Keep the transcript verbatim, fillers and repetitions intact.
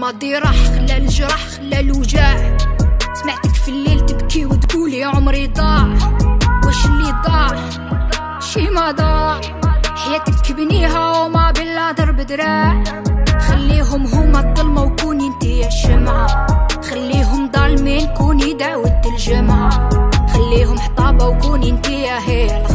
الماضي راح خلى الجرح خلى الوجاع. سمعتك في الليل تبكي وتقولي عمري ضاع. واش اللي ضاع شي ما ضاع. حياتك بنيها وما بلا ضرب دراع. خليهم هما الظلمة وكوني انتي الشمعة. خليهم ظالمين كوني دعوة الجمعة. خليهم حطابة وكوني انتي هي